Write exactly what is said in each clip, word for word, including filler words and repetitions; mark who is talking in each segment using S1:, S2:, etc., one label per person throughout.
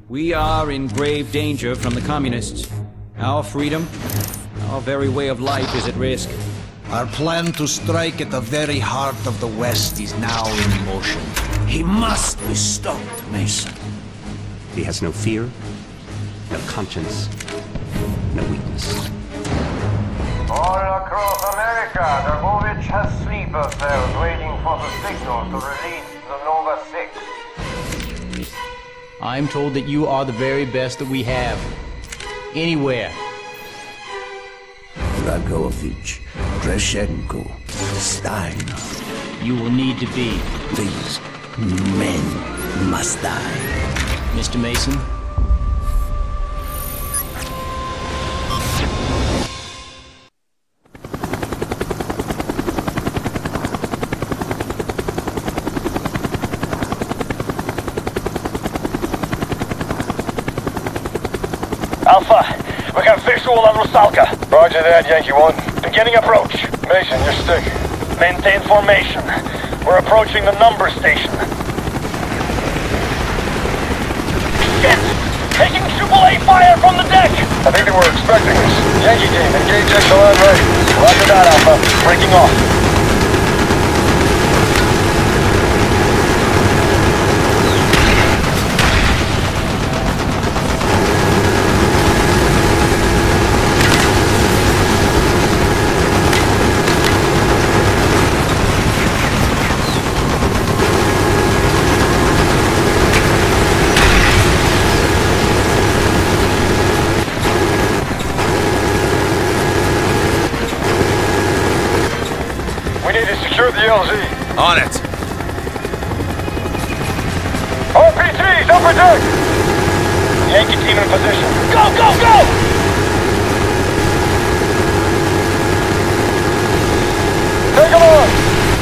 S1: We are in grave danger from the communists. Our freedom, our very way of life is at risk.
S2: Our plan to strike at the very heart of the West is now in motion. He must be stopped, Mason.
S3: He has no fear, no conscience, no weakness.
S4: All across America, Dragovich has sleeper cells waiting for the signal to release the Nova six.
S5: I'm told that you are the very best that we have. Anywhere.
S2: Dragovich, Kreshenko, Steiner.
S5: You will need to be.
S2: These men must die.
S5: Mister Mason?
S6: Alpha, we got visual on Rusalka.
S4: Roger that, Yankee one.
S6: Beginning approach.
S4: Mason, your stick.
S6: Maintain formation. We're approaching the number station. Shit! Taking triple A fire from the deck!
S4: I think they were expecting us. Yankee team, engage Exelon ready.
S6: Roger that, Alpha. Breaking off.
S4: Secure the L Z.
S7: On it.
S4: R P Gs, upper deck!
S6: Yankee team in position. Go, go, go!
S4: Take them on!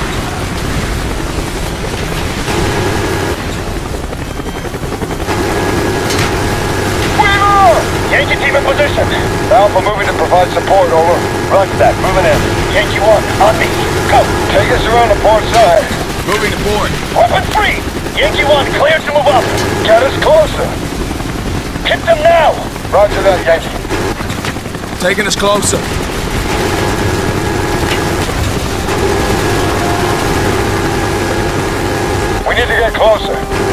S4: Weaver!
S6: Yankee team in position.
S4: Alpha moving to provide support, over.
S6: Roger that, moving in. Yankee one, on me. Go!
S4: Take us around the port side.
S7: Moving to port.
S6: Weapon free! Yankee one, clear to move up.
S4: Get us closer.
S6: Hit them now!
S4: Roger that, Yankee.
S7: Taking us closer.
S4: We need to get closer.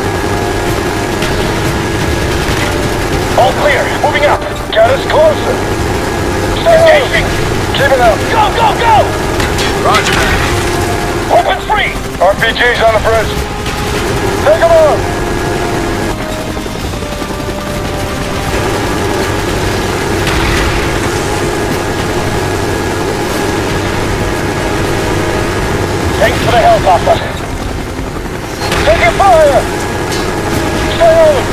S6: All clear, moving up.
S4: Get us closer. Stay
S6: Engaging!
S4: Keep it up.
S6: Go, go, go!
S7: Roger that.
S6: Weapons free!
S4: R P Gs on the bridge. Take them on!
S6: Thanks for the help, Alpha.
S4: Taking fire! Stay on!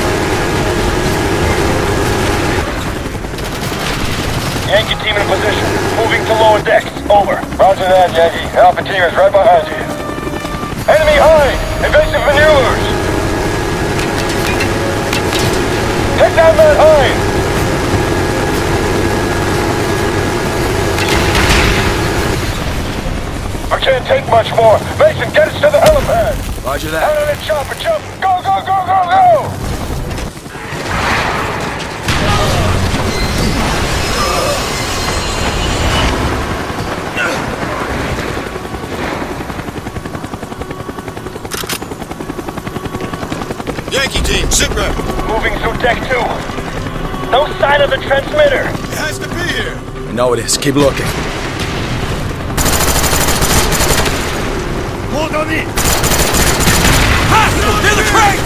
S6: Yankee team in position. Moving to lower decks. Over.
S4: Roger that, Yankee. Alpha team is right behind you. Enemy high! Invasive maneuvers! Take down that high! We can't take much more. Mason, get us to the helipad!
S7: Roger
S4: Out
S7: that.
S4: on the chopper, jump! Go, go, go, go, go!
S7: Yankee team, sit rep.
S6: Moving through deck two. No sign of the transmitter.
S7: It has to be here. I know it is. Keep looking.
S6: Hold on in. Hostile! Near the crates!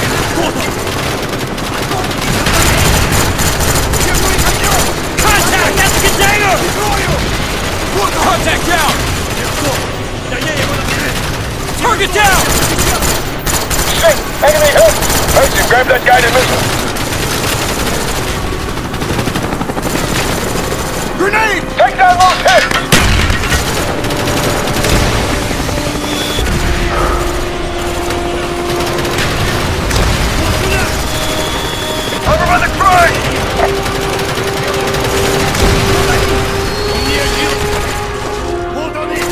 S6: Contact! That's the container! Contact down! Target down!
S4: Shit! Enemy hit! Mason, grab that guided missile.
S7: Grenade!
S4: Take down those hits! Over by the crane!
S6: Hold on in!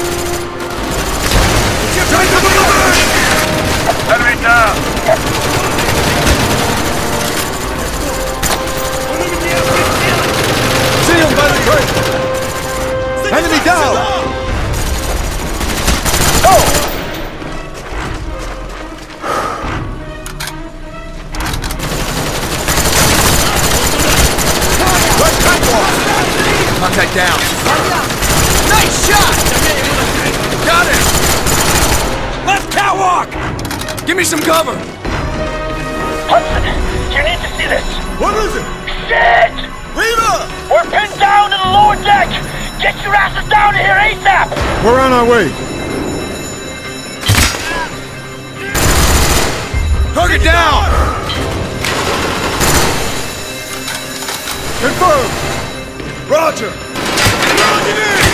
S4: Enemy down!
S7: Fuck! Give me some cover!
S6: Hudson, you need to see this.
S7: What is it?
S6: Shit!
S7: Weaver!
S6: We're pinned down in the lower deck! Get your asses down to here ASAP!
S7: We're on our way. Target down! Confirmed! Roger! Roger in!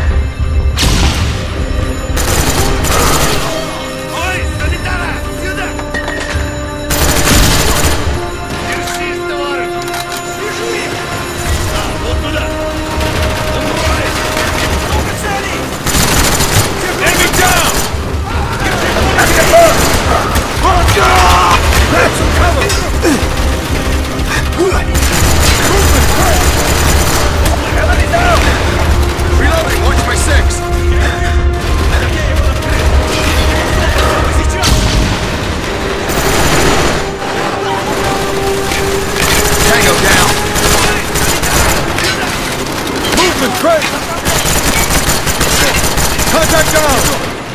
S7: Contact down!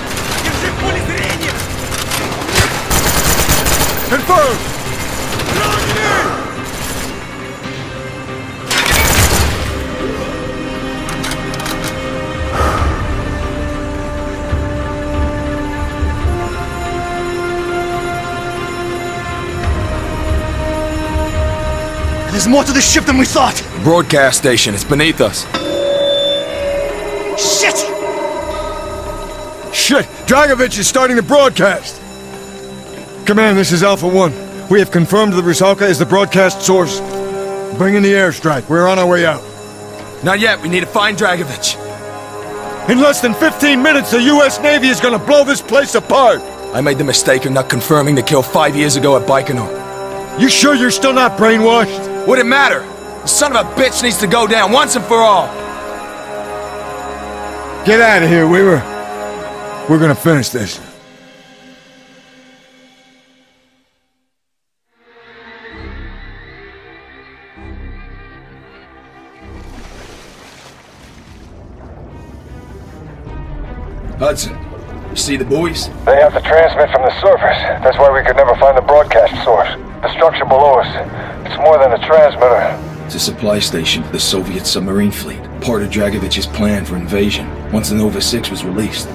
S7: Confirmed!
S2: There's more to this ship than we thought!
S7: Broadcast station, it's beneath us.
S2: Shit!
S7: Shit! Dragovich is starting the broadcast! Command, this is Alpha One. We have confirmed the Rusalka is the broadcast source. Bring in the airstrike. We're on our way out. Not yet. We need to find Dragovich. In less than fifteen minutes, the U S Navy is gonna blow this place apart! I made the mistake of not confirming the kill five years ago at Baikonur. You sure you're still not brainwashed? Would it matter? The son of a bitch needs to go down once and for all! Get out of here, Weaver. We're gonna finish this. Hudson, you see the buoys?
S4: They have to transmit from the surface. That's why we could never find the broadcast source. The structure below us, it's more than a transmitter.
S7: It's a supply station for the Soviet submarine fleet. Part of Dragovich's plan for invasion, once the Nova six was released.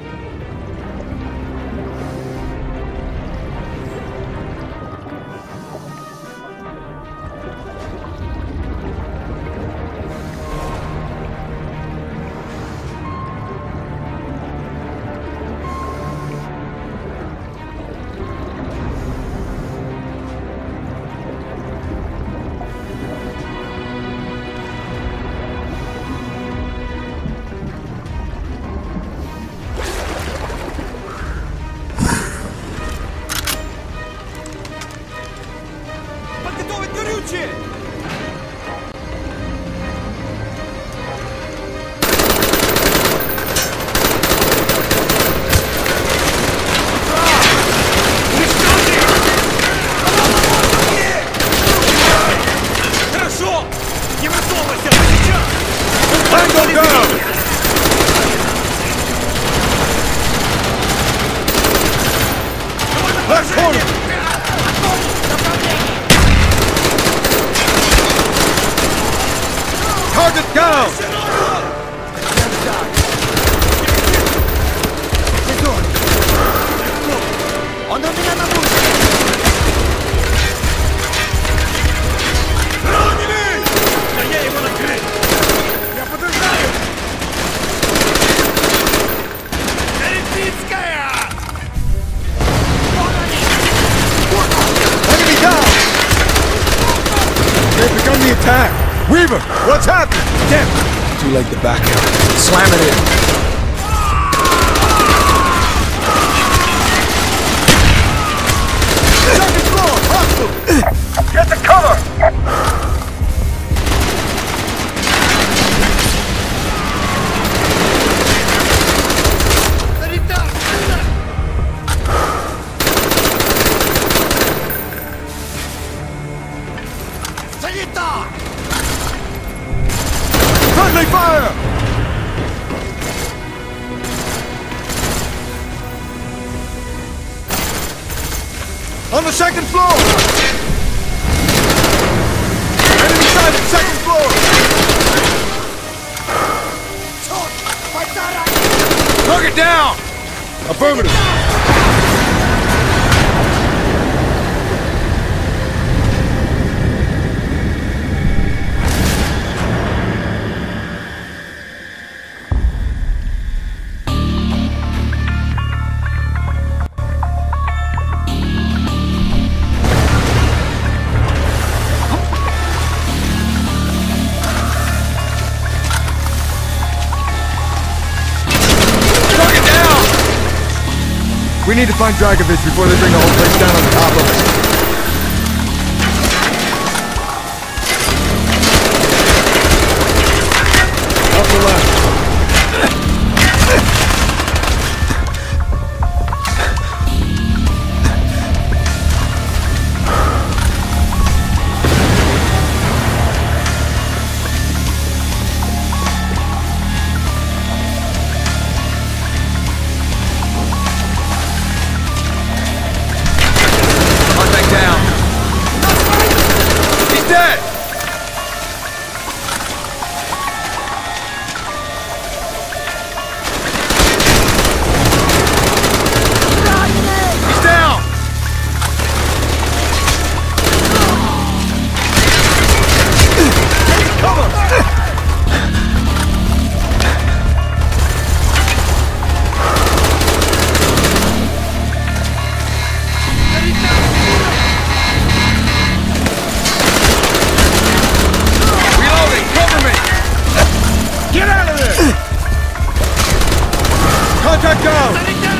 S7: Target down! They've begun the attack! Weaver, what's happening? Damn! Too late to back out. Slam it in. Second floor, hostile!
S4: Get the cover!
S7: Friendly fire! On the second floor! Enemy sighted, second floor! Target down! Affirmative. We need to find Dragovich before they bring the whole place down on top of us. Off the left. Contact down!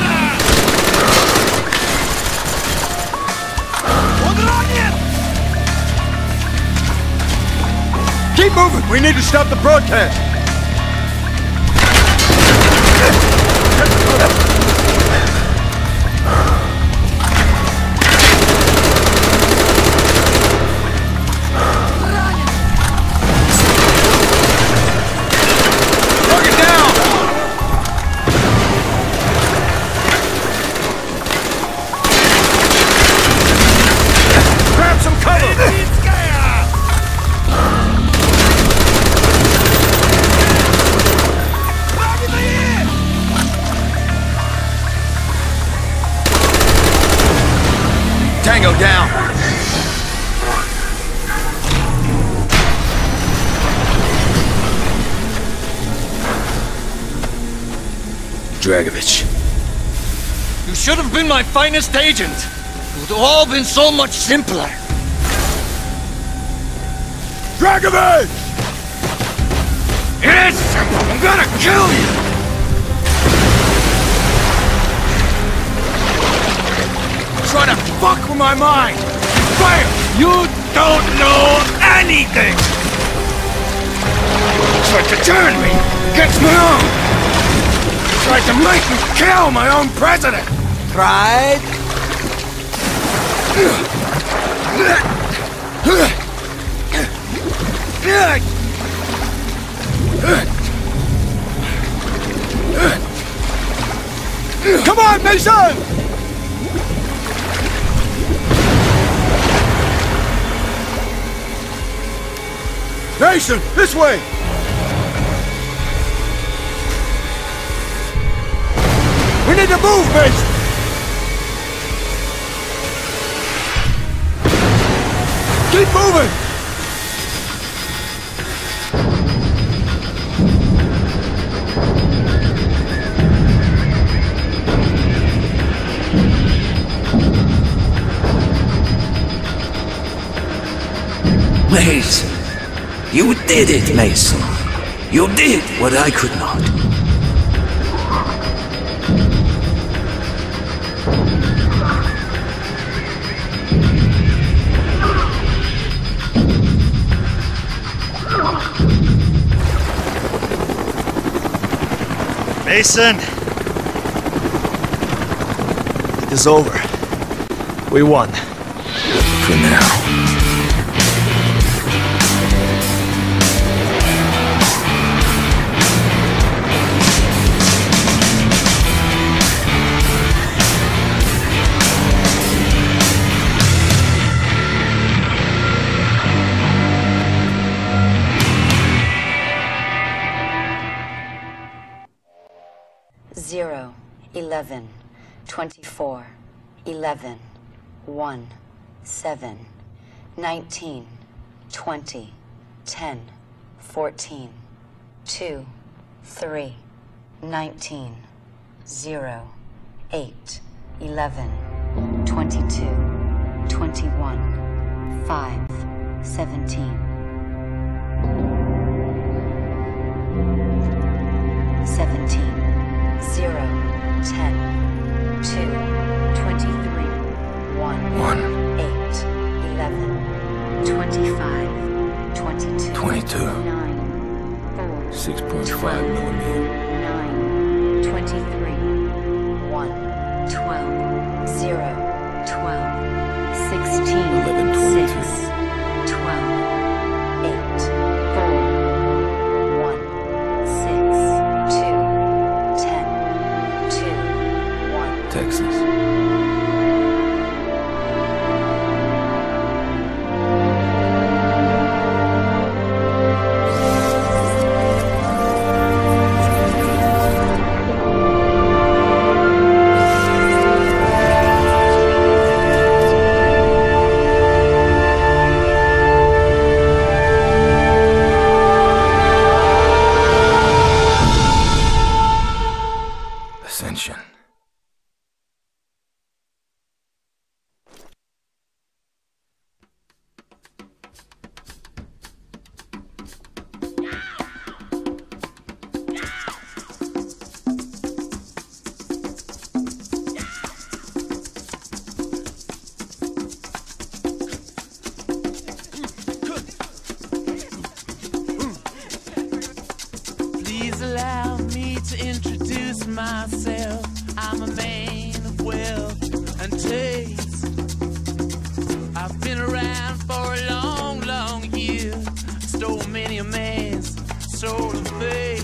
S7: Keep moving! We need to stop the broadcast! Tango down!
S2: Dragovich. You should have been my finest agent. It would have all been so much simpler.
S7: Dragovich!
S2: It is simple! I'm gonna kill you! Trying to fuck with my mind! Fire! You don't know anything! Tried to turn me against my own! Tried to make me kill my own president! Tried?
S7: Come on, Mason! Mason, this way! We need to move, Mason! Keep moving!
S2: Mason. You did it, Mason. You did what I could not.
S8: Mason! It is over. We won.
S2: For now.
S9: seven, twenty-four, eleven, one, seven, nineteen, twenty, ten, fourteen, two, three, nineteen, zero, eight, eleven, twenty-two, twenty-one, five, seventeen, seventeen, zero, ten, two, twenty-three, one,
S2: One.
S9: eight, eleven, twenty-five, twenty-two,
S2: Twenty-two.
S9: nine, four,
S2: Six point five
S9: twelve,
S2: millimeter.
S9: nine, twenty-three, one, twelve, zero, twelve, sixteen,
S2: Eleven twenty-two.
S9: six, twelve, eight, four, one, six, two, ten, two, one.
S2: Texas. Ascension.
S10: Please allow me to introduce myself. I'm a man of wealth and taste. I've been around for a long, long year. Stole many a man's soul of faith.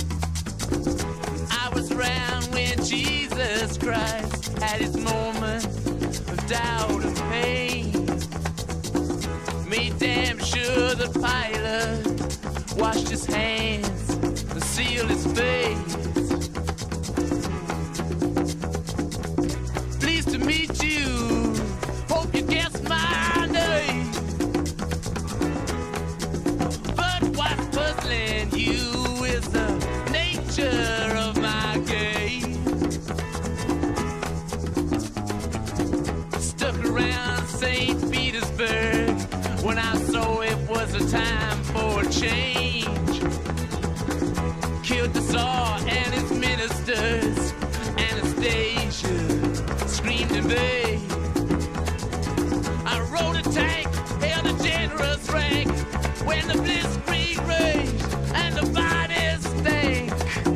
S10: I was around when Jesus Christ had his moment of doubt and pain. Made damn sure the pilot washed his hands and sealed his face. Pleased to meet you. Hope you guessed my name. But what's puzzling you is the nature of my game. Stuck around Saint Petersburg when I saw it was a time for a change. Killed the Tsar and his ministers. Anastasia screamed in vain. I rode a tank, held a generous rank when the blitzkrieg raged and the bodies stank.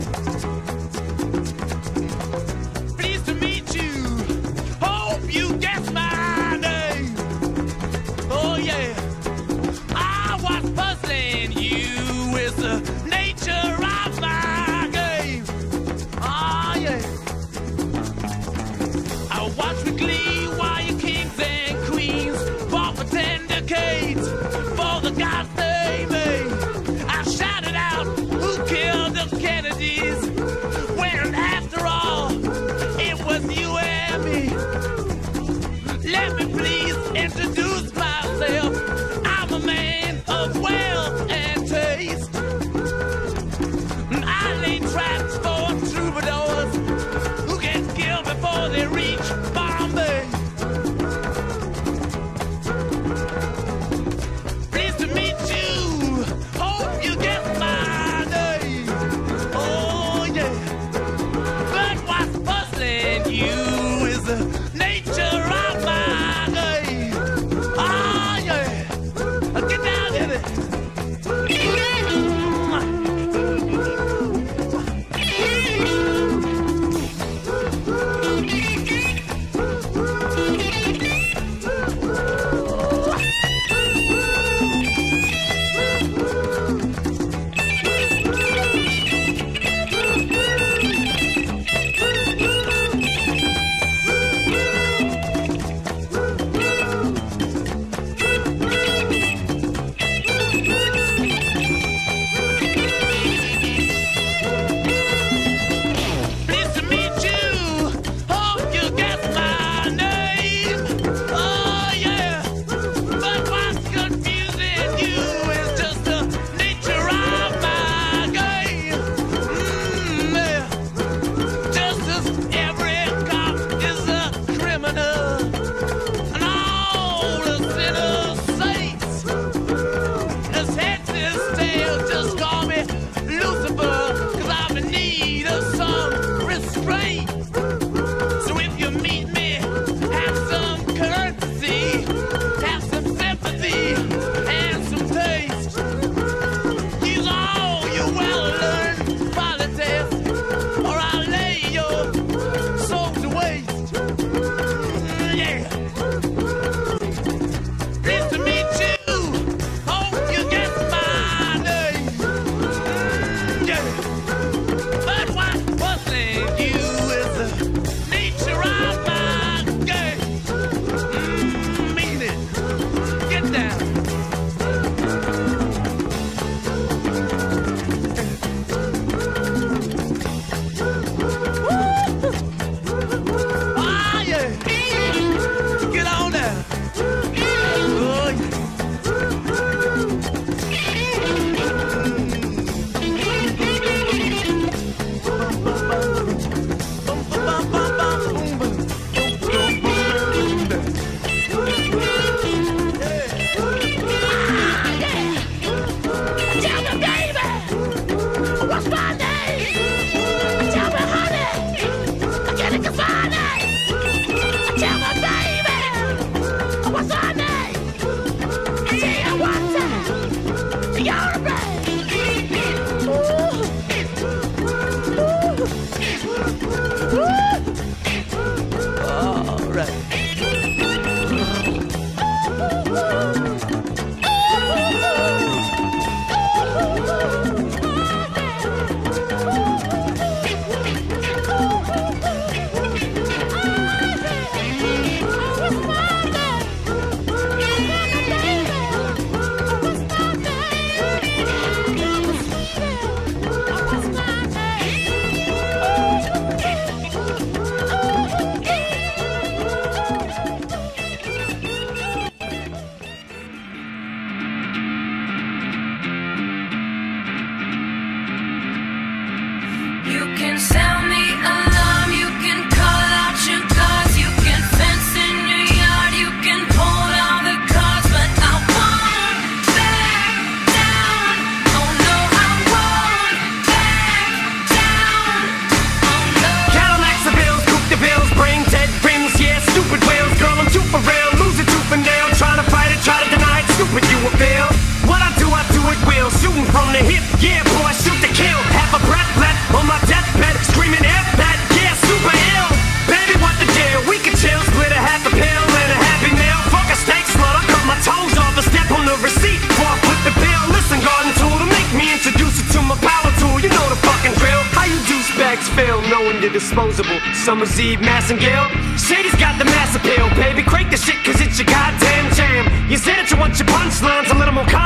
S10: Pleased to meet you. Hope you guessed my name. Oh yeah. I was puzzling you with the nature of my game. Oh yeah. I watch with glee while your kings and queens fought for ten decades for the gods they made. I shouted out, who killed the Kennedys? When after all, it was you and me. Let me please introduce myself. I'm a man of wealth and taste. I lay traps for troubadours who get killed before they reach Bombay. Pleased to meet you. Hope you get my name. Oh yeah. But what's puzzling you is the nature of my game.
S11: You can sound the alarm, you can call out your guards, you can fence in your yard, you can pull down the cards, but I won't back down. Oh no, I won't back down. Oh no.
S6: Cadillacs the bills, coop the bills, bring dead rims, yeah, stupid wheels. Girl, I'm too for real, lose it tooth and nail. Try to fight it, try to deny it, stupid you will fail. What I do, I do it will. Shooting from the hip, yeah, boy, shoot to kill. Half a breath left on my deathbed, screaming F that, yeah, super ill. Baby, what the deal? We can chill, split a half a pill and a happy meal. Fuck a steak slaughter, cut my toes off and step on the receipt before I put the bill. Listen, garden tool, to make me introduce you to my power tool. You know the fucking drill. How you douchebags feel knowing you're disposable? Summer's Eve, Massengale. Shady's got the mass appeal, baby. Crank the shit, cause it's your goddamn jam. You say that you want your punchlines a little more